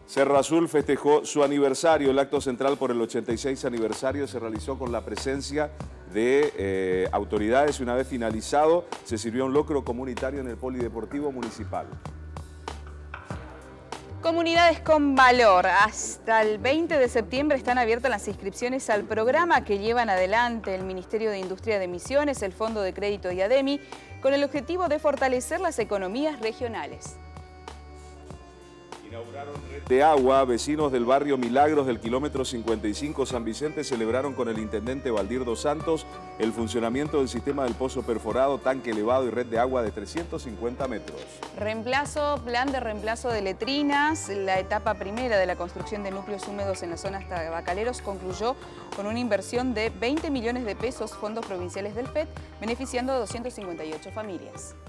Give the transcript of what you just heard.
Cerro Azul festejó su aniversario. El acto central por el 86 aniversario se realizó con la presencia de autoridades y una vez finalizado se sirvió un locro comunitario en el Polideportivo Municipal. Comunidades con valor. Hasta el 20 de septiembre están abiertas las inscripciones al programa que llevan adelante el Ministerio de Industria de Misiones, el Fondo de Crédito y ADEMI, con el objetivo de fortalecer las economías regionales. Inauguraron red de agua. Vecinos del barrio Milagros del kilómetro 55 San Vicente celebraron con el intendente Valdir dos Santos el funcionamiento del sistema del pozo perforado, tanque elevado y red de agua de 350 metros. Plan de reemplazo de letrinas. La etapa primera de la construcción de núcleos húmedos en las zonas tabacaleros concluyó con una inversión de 20 millones de pesos, fondos provinciales del FED, beneficiando a 258 familias.